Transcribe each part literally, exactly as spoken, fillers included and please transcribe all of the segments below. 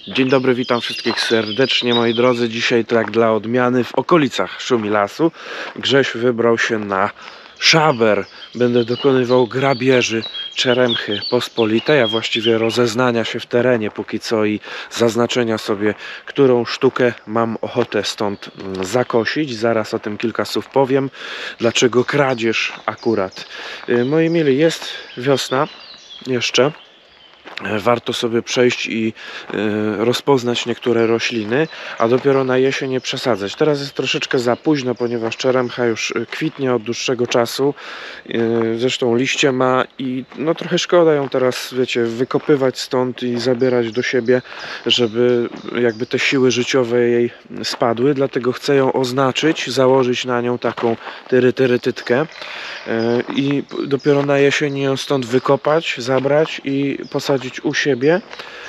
Dzień dobry, witam wszystkich serdecznie, moi drodzy. Dzisiaj tak dla odmiany w okolicach Szumilasu Grześ wybrał się na szaber. Będę dokonywał grabieży Czeremchy pospolitej, a właściwie rozeznania się w terenie póki co i zaznaczenia sobie, którą sztukę mam ochotę stąd zakosić. Zaraz o tym kilka słów powiem. Dlaczego kradzież akurat? Moi mili, jest wiosna jeszcze. Warto sobie przejść i y, rozpoznać niektóre rośliny, a dopiero na jesień nie przesadzać. Teraz jest troszeczkę za późno, ponieważ czeremcha już kwitnie od dłuższego czasu. Y, zresztą liście ma i no trochę szkoda ją teraz, wiecie, wykopywać stąd i zabierać do siebie, żeby jakby te siły życiowe jej spadły. Dlatego chcę ją oznaczyć, założyć na nią taką tyry-tyry-tytkę y, i dopiero na jesień ją stąd wykopać, zabrać i posadzić u siebie.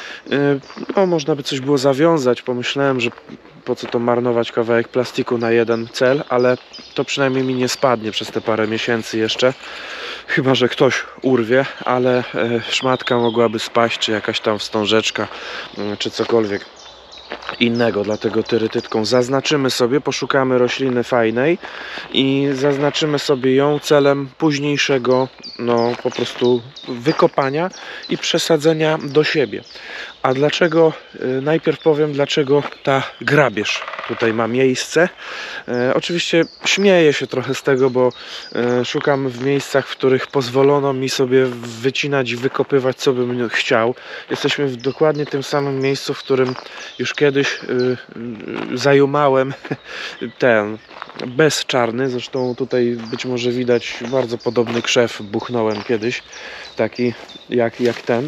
No, można by coś było zawiązać. Pomyślałem, że po co to marnować kawałek plastiku na jeden cel, ale to przynajmniej mi nie spadnie przez te parę miesięcy jeszcze. Chyba że ktoś urwie, ale szmatka mogłaby spaść, czy jakaś tam wstążeczka, czy cokolwiek innego, dlatego tyrytytką zaznaczymy sobie, poszukamy rośliny fajnej i zaznaczymy sobie ją celem późniejszego, no po prostu wykopania i przesadzenia do siebie. A dlaczego, najpierw powiem, dlaczego ta grabież tutaj ma miejsce. E, oczywiście śmieję się trochę z tego, bo e, szukam w miejscach, w których pozwolono mi sobie wycinać i wykopywać, co bym chciał. Jesteśmy w dokładnie tym samym miejscu, w którym już kiedyś e, e, zajumałem ten bez czarny. Zresztą tutaj być może widać bardzo podobny krzew buchnąłem kiedyś, taki jak, jak ten.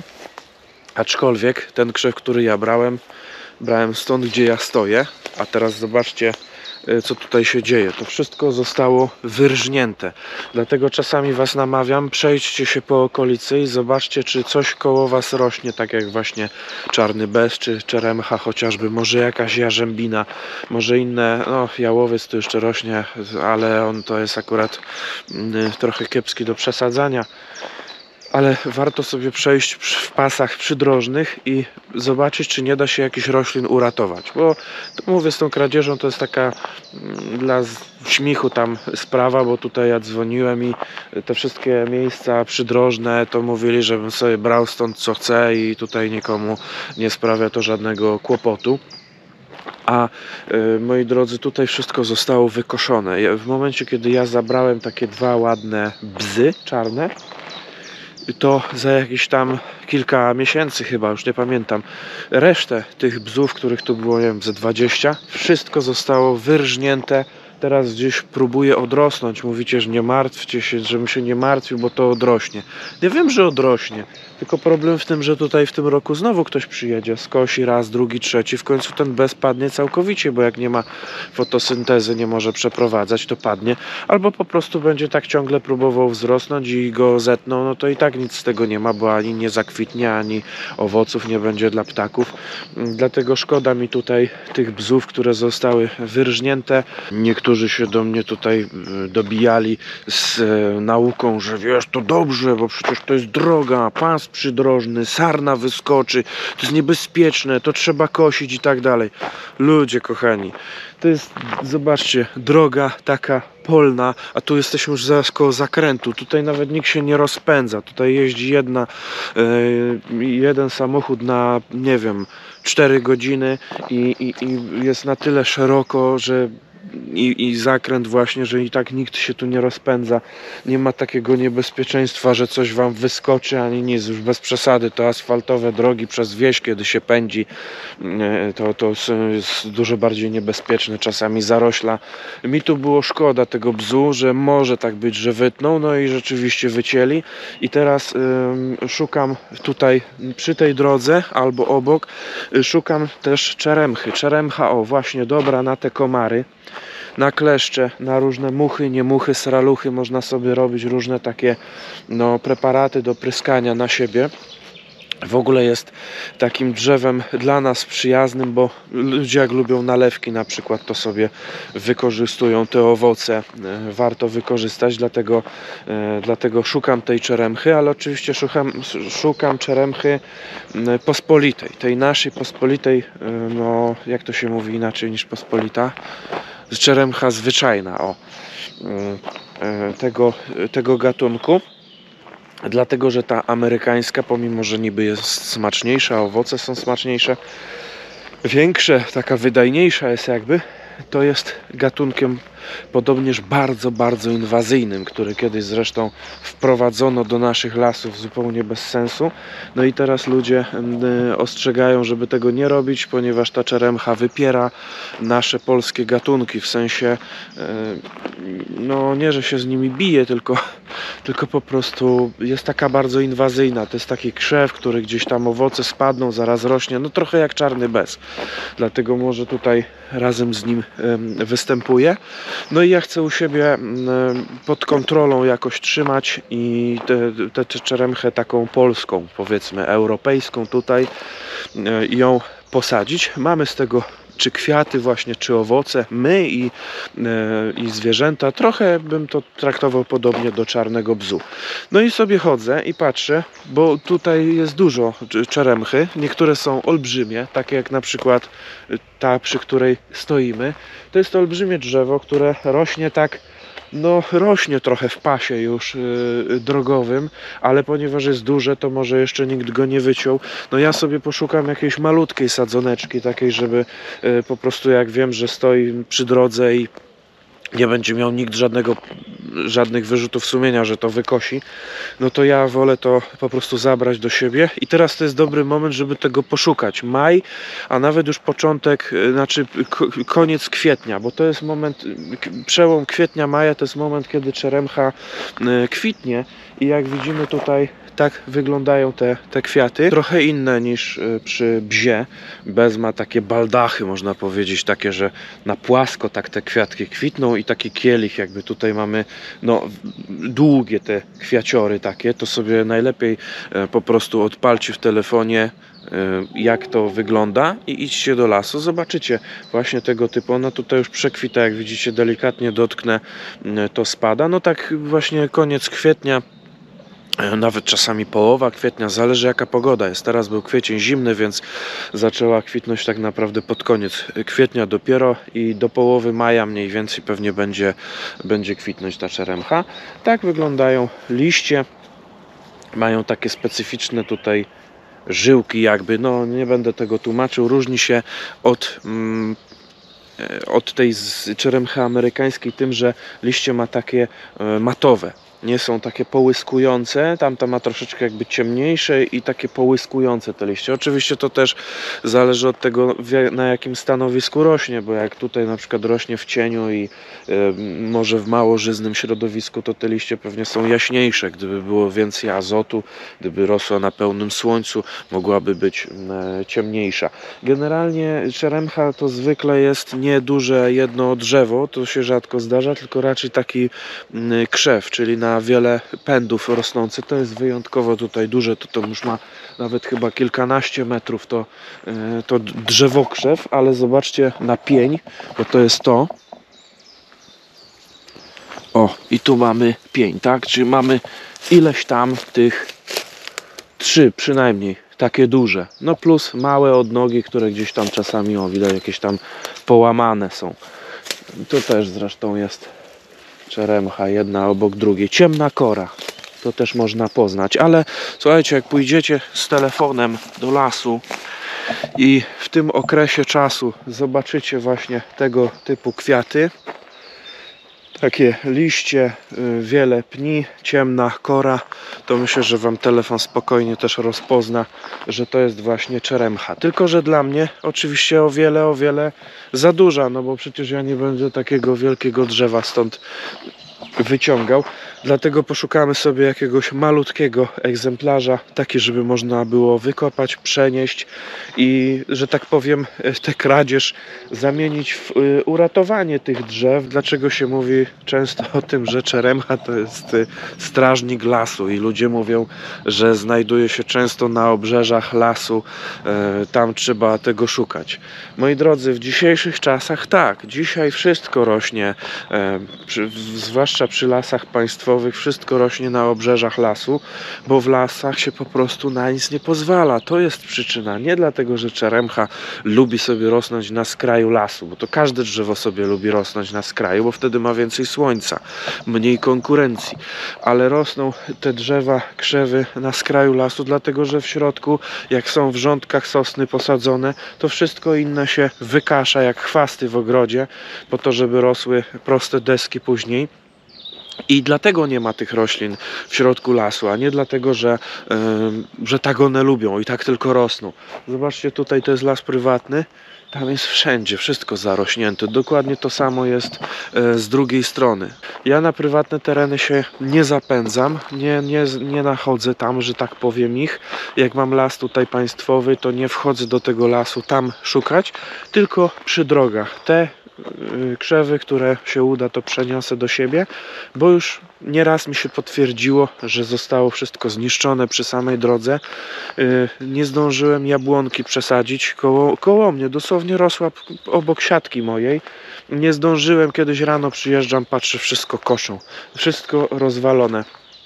Aczkolwiek ten krzew, który ja brałem, brałem stąd, gdzie ja stoję, a teraz zobaczcie, co tutaj się dzieje. To wszystko zostało wyrżnięte. Dlatego czasami was namawiam, przejdźcie się po okolicy i zobaczcie, czy coś koło was rośnie, tak jak właśnie czarny bez, czy czeremcha chociażby, może jakaś jarzębina, może inne, no jałowiec tu jeszcze rośnie, ale on to jest akurat y, trochę kiepski do przesadzania. Ale warto sobie przejść w pasach przydrożnych i zobaczyć, czy nie da się jakichś roślin uratować. Bo to mówię, z tą kradzieżą to jest taka dla śmiechu tam sprawa, bo tutaj ja dzwoniłem i te wszystkie miejsca przydrożne to mówili, żebym sobie brał stąd co chcę i tutaj nikomu nie sprawia to żadnego kłopotu. A y, moi drodzy, tutaj wszystko zostało wykoszone. W momencie, kiedy ja zabrałem takie dwa ładne bzy czarne, to za jakieś tam kilka miesięcy chyba, już nie pamiętam, resztę tych bzów, których tu było, nie wiem, ze dwadzieścia, wszystko zostało wyrżnięte. Teraz gdzieś próbuję odrosnąć. Mówicie, że nie martwcie się, żebym się nie martwił, bo to odrośnie. Ja wiem, że odrośnie, tylko problem w tym, że tutaj w tym roku znowu ktoś przyjedzie, skosi raz, drugi, trzeci, w końcu ten bez padnie całkowicie, bo jak nie ma fotosyntezy, nie może przeprowadzać, to padnie. Albo po prostu będzie tak ciągle próbował wzrosnąć i go zetną, no to i tak nic z tego nie ma, bo ani nie zakwitnie, ani owoców nie będzie dla ptaków. Dlatego szkoda mi tutaj tych bzów, które zostały wyrżnięte. Niektórzy Którzy się do mnie tutaj dobijali z e, nauką, że wiesz, to dobrze, bo przecież to jest droga, pas przydrożny, sarna wyskoczy, to jest niebezpieczne, to trzeba kosić i tak dalej. Ludzie kochani, to jest, zobaczcie, droga taka polna, a tu jesteśmy już zaraz koło zakrętu. Tutaj nawet nikt się nie rozpędza. Tutaj jeździ jedna, e, jeden samochód na, nie wiem, cztery godziny i, i, i jest na tyle szeroko, że I, i zakręt właśnie, że i tak nikt się tu nie rozpędza, nie ma takiego niebezpieczeństwa, że coś wam wyskoczy, ani nic, już bez przesady. To asfaltowe drogi przez wieś, kiedy się pędzi, to, to jest dużo bardziej niebezpieczne, czasami zarośla. Mi tu było szkoda tego bzu, że może tak być, że wytną, no i rzeczywiście wycięli i teraz y, szukam tutaj przy tej drodze albo obok, y, szukam też czeremchy. Czeremcha, o właśnie, dobra na te komary, na kleszcze, na różne muchy, nie muchy, sraluchy. Można sobie robić różne takie no, preparaty do pryskania na siebie. W ogóle jest takim drzewem dla nas przyjaznym, bo ludzie jak lubią nalewki na przykład, to sobie wykorzystują te owoce. Warto wykorzystać, dlatego, dlatego szukam tej czeremchy, ale oczywiście szukam, szukam czeremchy pospolitej, tej naszej pospolitej, no jak to się mówi inaczej niż pospolita? Czeremcha zwyczajna, o, tego, tego gatunku. Dlatego, że ta amerykańska, pomimo że niby jest smaczniejsza, owoce są smaczniejsze, większe, taka wydajniejsza jest jakby, to jest gatunkiem podobnież bardzo, bardzo inwazyjnym, który kiedyś zresztą wprowadzono do naszych lasów zupełnie bez sensu. No i teraz ludzie ostrzegają, żeby tego nie robić, ponieważ ta czeremcha wypiera nasze polskie gatunki, w sensie no nie, że się z nimi bije, tylko, tylko po prostu jest taka bardzo inwazyjna. To jest taki krzew, który gdzieś tam owoce spadną, zaraz rośnie, no trochę jak czarny bez. Dlatego może tutaj razem z nim występuje. No i ja chcę u siebie pod kontrolą jakoś trzymać i tę czeremchę taką polską, powiedzmy europejską tutaj, i ją posadzić. Mamy z tego czy kwiaty właśnie, czy owoce, my i, i zwierzęta. Trochę bym to traktował podobnie do czarnego bzu. No i sobie chodzę i patrzę, bo tutaj jest dużo czeremchy. Niektóre są olbrzymie, takie jak na przykład ta, przy której stoimy. To jest to olbrzymie drzewo, które rośnie tak, no rośnie trochę w pasie już yy, drogowym, ale ponieważ jest duże, to może jeszcze nikt go nie wyciął. No ja sobie poszukam jakiejś malutkiej sadzoneczki, takiej, żeby yy, po prostu jak wiem, że stoi przy drodze i nie będzie miał nikt żadnego, żadnych wyrzutów sumienia, że to wykosi, no to ja wolę to po prostu zabrać do siebie. I teraz to jest dobry moment, żeby tego poszukać. Maj, a nawet już początek, znaczy koniec kwietnia, bo to jest moment, przełom kwietnia, maja, to jest moment, kiedy czeremcha kwitnie i jak widzimy tutaj, tak wyglądają te, te kwiaty. Trochę inne niż przy bzie. Bez ma takie baldachy, można powiedzieć, takie, że na płasko tak te kwiatki kwitną i taki kielich, jakby tutaj mamy no, długie te kwiaciory takie, to sobie najlepiej po prostu odpalcie w telefonie, jak to wygląda i idźcie do lasu, zobaczycie właśnie tego typu. Ona tutaj już przekwita, jak widzicie, delikatnie dotknę, to spada. No tak właśnie koniec kwietnia, nawet czasami połowa kwietnia, zależy jaka pogoda jest. Teraz był kwiecień zimny, więc zaczęła kwitnąć tak naprawdę pod koniec kwietnia dopiero i do połowy maja mniej więcej pewnie będzie, będzie kwitnąć ta czeremcha. Tak wyglądają liście. Mają takie specyficzne tutaj żyłki jakby, no nie będę tego tłumaczył. Różni się od... Mm, od tej czeremchy amerykańskiej tym, że liście ma takie matowe. Nie są takie połyskujące, tamta ma troszeczkę jakby ciemniejsze i takie połyskujące te liście. Oczywiście to też zależy od tego, na jakim stanowisku rośnie, bo jak tutaj na przykład rośnie w cieniu i y, może w mało żyznym środowisku, to te liście pewnie są jaśniejsze. Gdyby było więcej azotu, gdyby rosła na pełnym słońcu, mogłaby być y, ciemniejsza. Generalnie czeremcha to zwykle jest nieduże jedno drzewo, to się rzadko zdarza, tylko raczej taki y, krzew, czyli na wiele pędów rosnący. To jest wyjątkowo tutaj duże, to, to już ma nawet chyba kilkanaście metrów to, to drzewokrzew, ale zobaczcie na pień, bo to jest to. O, i tu mamy pień, tak? Czyli mamy ileś tam tych, trzy przynajmniej, takie duże. No plus małe odnogi, które gdzieś tam czasami, o widać, jakieś tam połamane są. To też zresztą jest czeremcha, jedna obok drugiej. Ciemna kora, to też można poznać, ale słuchajcie, jak pójdziecie z telefonem do lasu i w tym okresie czasu zobaczycie właśnie tego typu kwiaty, takie liście, wiele pni, ciemna kora, to myślę, że wam telefon spokojnie też rozpozna, że to jest właśnie czeremcha. Tylko że dla mnie oczywiście o wiele, o wiele za duża, no bo przecież ja nie będę takiego wielkiego drzewa stąd wyciągał. Dlatego poszukamy sobie jakiegoś malutkiego egzemplarza, taki, żeby można było wykopać, przenieść i, że tak powiem, tę kradzież zamienić w y, uratowanie tych drzew. Dlaczego się mówi często o tym, że czeremcha to jest y, strażnik lasu i ludzie mówią, że znajduje się często na obrzeżach lasu, y, tam trzeba tego szukać. Moi drodzy, w dzisiejszych czasach tak, dzisiaj wszystko rośnie, y, przy, w, zwłaszcza przy lasach państwowych, wszystko rośnie na obrzeżach lasu, bo w lasach się po prostu na nic nie pozwala. To jest przyczyna. Nie dlatego, że czeremcha lubi sobie rosnąć na skraju lasu, bo to każde drzewo sobie lubi rosnąć na skraju, bo wtedy ma więcej słońca, mniej konkurencji. Ale rosną te drzewa, krzewy na skraju lasu, dlatego, że w środku, jak są w rządkach sosny posadzone, to wszystko inne się wykasza jak chwasty w ogrodzie, po to, żeby rosły proste deski później. I dlatego nie ma tych roślin w środku lasu, a nie dlatego, że, yy, że tak one lubią i tak tylko rosną. Zobaczcie, tutaj to jest las prywatny, tam jest wszędzie, wszystko zarośnięte. Dokładnie to samo jest yy, z drugiej strony. Ja na prywatne tereny się nie zapędzam, nie, nie, nie nachodzę tam, że tak powiem ich. Jak mam las tutaj państwowy, to nie wchodzę do tego lasu tam szukać, tylko przy drogach. Te krzewy, które się uda, to przeniosę do siebie, bo już nieraz mi się potwierdziło, że zostało wszystko zniszczone przy samej drodze. Nie zdążyłem jabłonki przesadzić koło, koło mnie, dosłownie rosła obok siatki mojej. Nie zdążyłem, kiedyś rano przyjeżdżam, patrzę, wszystko koszą, wszystko rozwalone.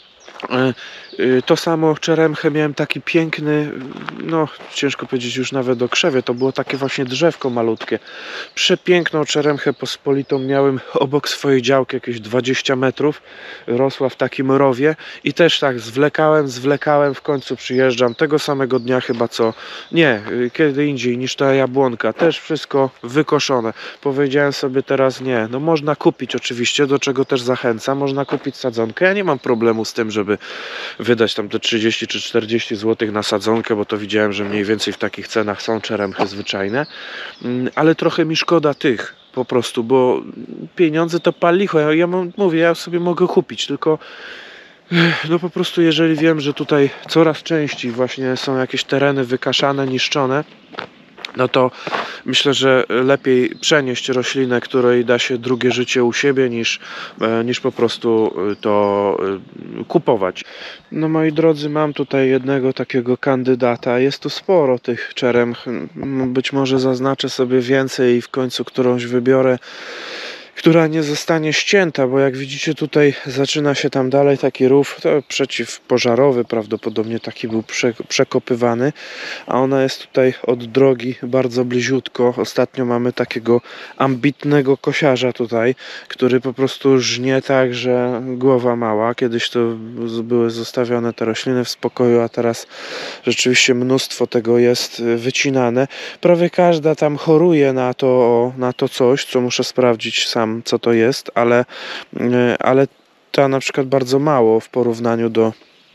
To samo czeremchę miałem taki piękny, no ciężko powiedzieć już nawet o krzewie, to było takie właśnie drzewko malutkie. Przepiękną czeremchę pospolitą miałem obok swojej działki, jakieś dwadzieścia metrów, rosła w takim rowie i też tak zwlekałem, zwlekałem, w końcu przyjeżdżam tego samego dnia chyba co, nie, kiedy indziej niż ta jabłonka, też wszystko wykoszone. Powiedziałem sobie teraz nie, no można kupić oczywiście, do czego też zachęcam, można kupić sadzonkę, ja nie mam problemu z tym, żeby wydać tam te trzydzieści czy czterdzieści złotych na sadzonkę, bo to widziałem, że mniej więcej w takich cenach są czeremchy zwyczajne, ale trochę mi szkoda tych po prostu, bo pieniądze to pal licho. Ja, ja mówię, ja sobie mogę kupić, tylko no po prostu jeżeli wiem, że tutaj coraz częściej właśnie są jakieś tereny wykaszane, niszczone, no to myślę, że lepiej przenieść roślinę, której da się drugie życie u siebie, niż, niż po prostu to kupować. No moi drodzy, mam tutaj jednego takiego kandydata. Jest tu sporo tych czeremch. Być może zaznaczę sobie więcej i w końcu którąś wybiorę, która nie zostanie ścięta, bo jak widzicie tutaj zaczyna się tam dalej taki rów, to przeciwpożarowy, prawdopodobnie taki był prze, przekopywany, a ona jest tutaj od drogi bardzo bliziutko. Ostatnio mamy takiego ambitnego kosiarza tutaj, który po prostu żnie tak, że głowa mała. Kiedyś to były zostawione te rośliny w spokoju, a teraz rzeczywiście mnóstwo tego jest wycinane. Prawie każda tam choruje na to, na to coś, co muszę sprawdzić sam, co to jest, ale, ale ta na przykład bardzo mało w porównaniu do,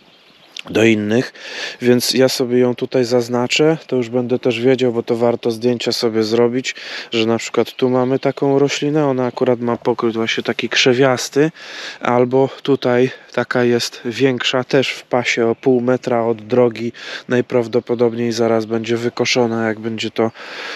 do innych, więc ja sobie ją tutaj zaznaczę, to już będę też wiedział, bo to warto zdjęcia sobie zrobić, że na przykład tu mamy taką roślinę, ona akurat ma pokrój właśnie taki krzewiasty, albo tutaj taka jest większa, też w pasie o pół metra od drogi, najprawdopodobniej zaraz będzie wykoszona, jak będzie to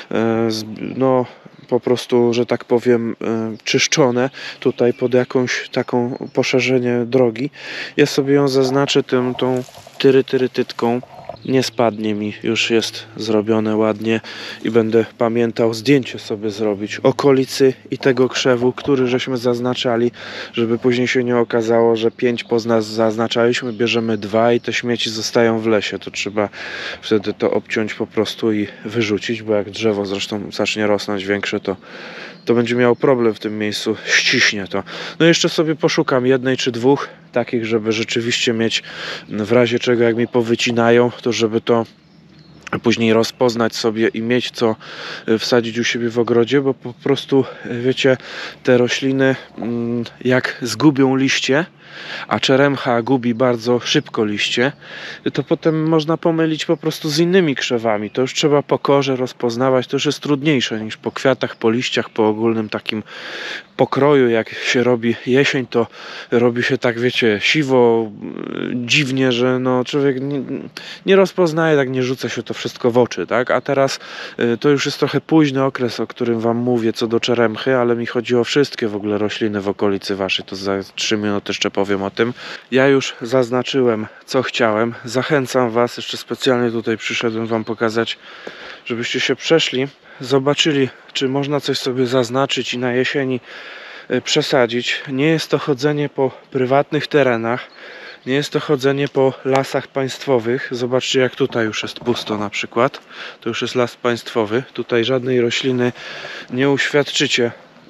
no po prostu, że tak powiem, czyszczone tutaj pod jakąś taką poszerzenie drogi. Ja sobie ją zaznaczę tym, tą tyrytyrytytką. Nie spadnie mi, już jest zrobione ładnie i będę pamiętał zdjęcie sobie zrobić okolicy i tego krzewu, który żeśmy zaznaczali, żeby później się nie okazało, że pięć poz nas zaznaczaliśmy, bierzemy dwa i te śmieci zostają w lesie. To trzeba wtedy to obciąć po prostu i wyrzucić, bo jak drzewo zresztą zacznie rosnąć większe, to to będzie miał problem w tym miejscu, ściśnie to. No jeszcze sobie poszukam jednej czy dwóch takich, żeby rzeczywiście mieć w razie czego, jak mi powycinają, to żeby to później rozpoznać sobie i mieć co wsadzić u siebie w ogrodzie, bo po prostu, wiecie, te rośliny jak zgubią liście, a czeremcha gubi bardzo szybko liście, to potem można pomylić po prostu z innymi krzewami. To już trzeba po korze rozpoznawać, to już jest trudniejsze niż po kwiatach, po liściach, po ogólnym takim pokroju. Jak się robi jesień, to robi się tak, wiecie, siwo, dziwnie, że no człowiek nie, nie rozpoznaje, tak nie rzuca się to wszystko w oczy, tak? A teraz to już jest trochę późny okres, o którym wam mówię co do czeremchy, ale mi chodzi o wszystkie w ogóle rośliny w okolicy waszej, to za trzy minuty jeszcze powiem o tym. Ja już zaznaczyłem co chciałem, zachęcam was, jeszcze specjalnie tutaj przyszedłem wam pokazać, żebyście się przeszli, zobaczyli, czy można coś sobie zaznaczyć i na jesieni przesadzić. Nie jest to chodzenie po prywatnych terenach, nie jest to chodzenie po lasach państwowych. Zobaczcie, jak tutaj już jest pusto na przykład. To już jest las państwowy. Tutaj żadnej rośliny nie uświadczycie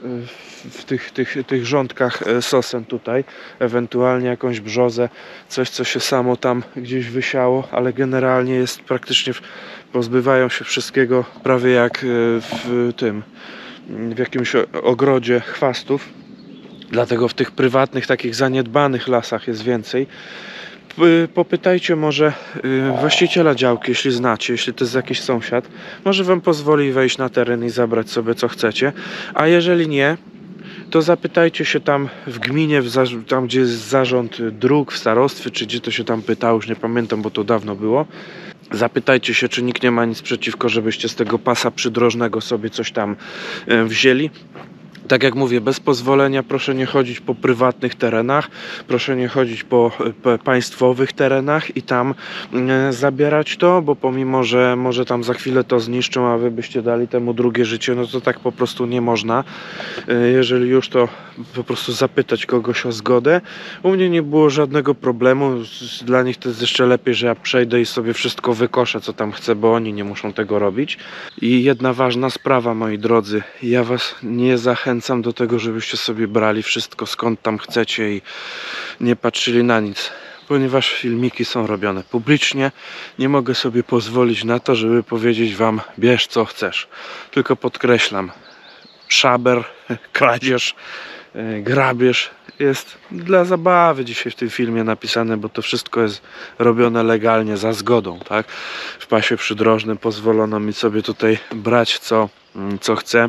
w tych, tych, tych rządkach sosen tutaj. Ewentualnie jakąś brzozę, coś co się samo tam gdzieś wysiało, ale generalnie jest praktycznie, pozbywają się wszystkiego prawie jak w tym, w jakimś ogrodzie chwastów. Dlatego w tych prywatnych, takich zaniedbanych lasach jest więcej. Popytajcie może właściciela działki, jeśli znacie, jeśli to jest jakiś sąsiad. Może wam pozwoli wejść na teren i zabrać sobie co chcecie. A jeżeli nie, to zapytajcie się tam w gminie, w tam gdzie jest zarząd dróg, w starostwie, czy gdzie to się tam pytało, już nie pamiętam, bo to dawno było. Zapytajcie się, czy nikt nie ma nic przeciwko, żebyście z tego pasa przydrożnego sobie coś tam wzięli. Tak jak mówię, bez pozwolenia proszę nie chodzić po prywatnych terenach, proszę nie chodzić po, po państwowych terenach i tam e, zabierać to, bo pomimo, że może tam za chwilę to zniszczą, a wy byście dali temu drugie życie, no to tak po prostu nie można. E, jeżeli już, to po prostu zapytać kogoś o zgodę. U mnie nie było żadnego problemu, dla nich to jest jeszcze lepiej, że ja przejdę i sobie wszystko wykoszę, co tam chcę, bo oni nie muszą tego robić. I jedna ważna sprawa, moi drodzy, ja was nie zachęcam Zachęcam do tego, żebyście sobie brali wszystko skąd tam chcecie i nie patrzyli na nic, ponieważ filmiki są robione publicznie. Nie mogę sobie pozwolić na to, żeby powiedzieć wam, bierz co chcesz. Tylko podkreślam, szaber, kradzież, grabież jest dla zabawy dzisiaj w tym filmie napisane, bo to wszystko jest robione legalnie, za zgodą, tak? W pasie przydrożnym pozwolono mi sobie tutaj brać co, co chcę.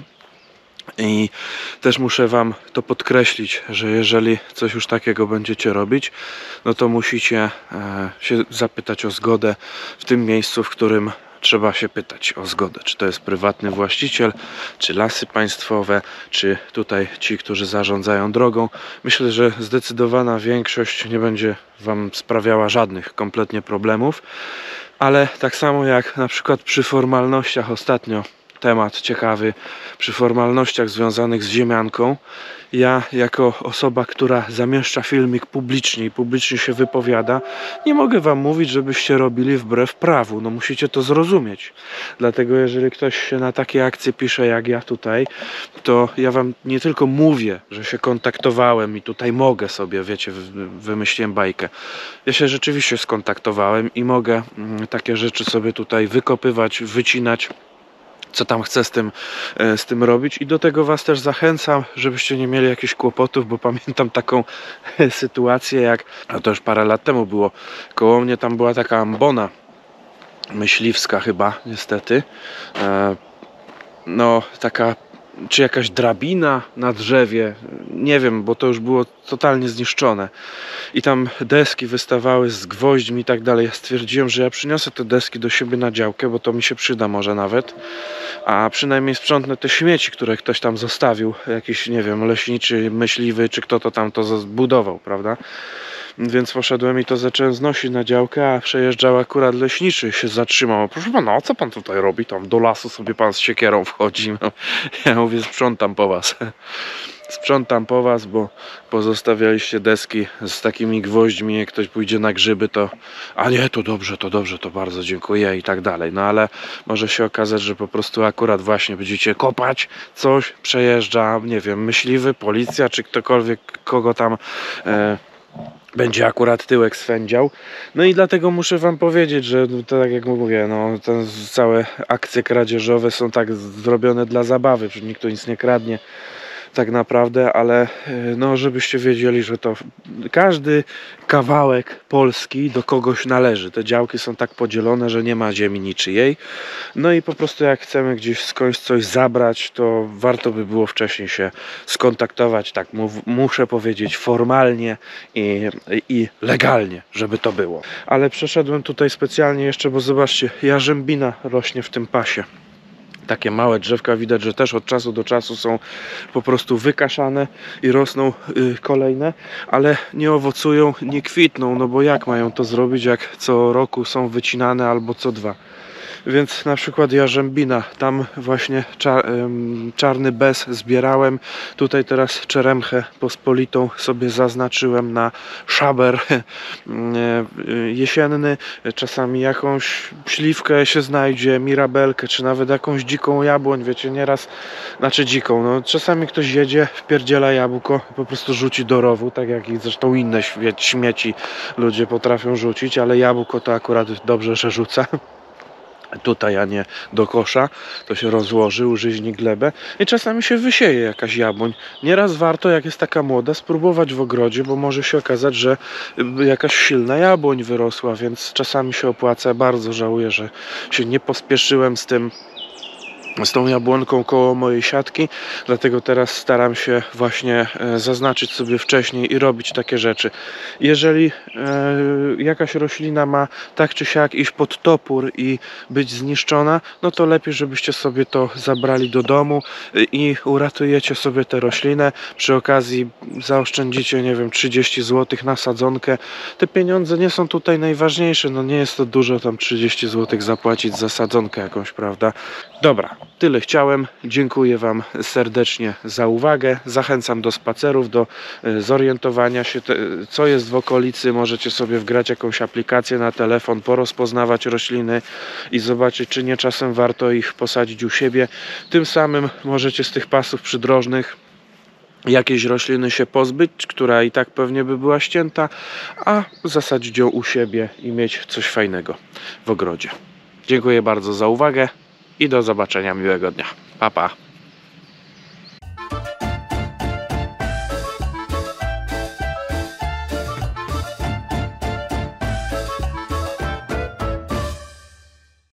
I też muszę wam to podkreślić, że jeżeli coś już takiego będziecie robić, no to musicie e, się zapytać o zgodę w tym miejscu, w którym trzeba się pytać o zgodę. Czy to jest prywatny właściciel, czy lasy państwowe, czy tutaj ci, którzy zarządzają drogą. Myślę, że zdecydowana większość nie będzie wam sprawiała żadnych kompletnie problemów, ale tak samo jak na przykład przy formalnościach ostatnio, temat ciekawy, przy formalnościach związanych z ziemianką, ja jako osoba, która zamieszcza filmik publicznie i publicznie się wypowiada, nie mogę wam mówić, żebyście robili wbrew prawu. No musicie to zrozumieć. Dlatego jeżeli ktoś się na takie akcje pisze jak ja tutaj, to ja wam nie tylko mówię, że się kontaktowałem i tutaj mogę sobie, wiecie, wymyśliłem bajkę. Ja się rzeczywiście skontaktowałem i mogę takie rzeczy sobie tutaj wykopywać, wycinać, co tam chcę z tym, z tym robić, i do tego was też zachęcam, żebyście nie mieli jakichś kłopotów, bo pamiętam taką sytuację, jak, a to już parę lat temu było, koło mnie tam była taka ambona myśliwska chyba, niestety, e, no taka, czy jakaś drabina na drzewie, nie wiem, bo to już było totalnie zniszczone i tam deski wystawały z gwoźdźmi i tak dalej. Ja stwierdziłem, że ja przyniosę te deski do siebie na działkę, bo to mi się przyda może nawet, a przynajmniej sprzątnę te śmieci, które ktoś tam zostawił, jakiś, nie wiem, leśniczy, myśliwy, czy kto to tam to zbudował, prawda? Więc poszedłem i to zacząłem znosić na działkę, a przejeżdżał akurat leśniczy, się zatrzymał. Proszę pana, a co pan tutaj robi? Tam do lasu sobie pan z siekierą wchodzi. No, ja mówię, sprzątam po was. Sprzątam po was, bo pozostawialiście deski z takimi gwoźdźmi, jak ktoś pójdzie na grzyby, to a nie, to dobrze, to dobrze, to bardzo dziękuję i tak dalej. No ale może się okazać, że po prostu akurat właśnie będziecie kopać coś, przejeżdża, nie wiem, myśliwy, policja, czy ktokolwiek, kogo tam e, będzie akurat tyłek swędział. No i dlatego muszę wam powiedzieć, że to tak jak mówię, no te całe akcje kradzieżowe są tak zrobione dla zabawy, że nikt tu nic nie kradnie tak naprawdę, ale no żebyście wiedzieli, że to każdy kawałek Polski do kogoś należy. Te działki są tak podzielone, że nie ma ziemi niczyjej. No i po prostu jak chcemy gdzieś skądś coś zabrać, to warto by było wcześniej się skontaktować, tak mów, muszę powiedzieć formalnie i, i legalnie, żeby to było. Ale przeszedłem tutaj specjalnie jeszcze, bo zobaczcie, jarzębina rośnie w tym pasie. Takie małe drzewka, widać, że też od czasu do czasu są po prostu wykaszane i rosną y, kolejne, ale nie owocują, nie kwitną, no bo jak mają to zrobić, jak co roku są wycinane albo co dwa. Więc na przykład jarzębina, tam właśnie czar, czarny bez zbierałem, tutaj teraz czeremchę pospolitą sobie zaznaczyłem na szaber jesienny, czasami jakąś śliwkę się znajdzie, mirabelkę, czy nawet jakąś dziką jabłoń, wiecie, nieraz, znaczy dziką, no czasami ktoś jedzie, wpierdziela jabłko, po prostu rzuci do rowu, tak jak i zresztą inne śmieci ludzie potrafią rzucić, ale jabłko to akurat dobrze, że rzuca. Tutaj, a nie do kosza, to się rozłoży, użyźni glebę i czasami się wysieje jakaś jabłoń. Nieraz warto, jak jest taka młoda, spróbować w ogrodzie, bo może się okazać, że jakaś silna jabłoń wyrosła, więc czasami się opłaca. Bardzo żałuję, że się nie pospieszyłem z tym, z tą jabłonką koło mojej siatki, dlatego teraz staram się właśnie zaznaczyć sobie wcześniej i robić takie rzeczy. Jeżeli e, jakaś roślina ma tak czy siak iść pod topór i być zniszczona, no to lepiej, żebyście sobie to zabrali do domu i uratujecie sobie tę roślinę. Przy okazji zaoszczędzicie, nie wiem, trzydzieści złotych na sadzonkę. Te pieniądze nie są tutaj najważniejsze, no nie jest to dużo tam trzydzieści złotych zapłacić za sadzonkę jakąś, prawda? Dobra. Tyle chciałem. Dziękuję wam serdecznie za uwagę. Zachęcam do spacerów, do zorientowania się, co jest w okolicy. Możecie sobie wgrać jakąś aplikację na telefon, porozpoznawać rośliny i zobaczyć, czy nie czasem warto ich posadzić u siebie. Tym samym możecie z tych pasów przydrożnych jakiejś rośliny się pozbyć, która i tak pewnie by była ścięta, a zasadzić ją u siebie i mieć coś fajnego w ogrodzie. Dziękuję bardzo za uwagę. I do zobaczenia, miłego dnia. Pa, pa.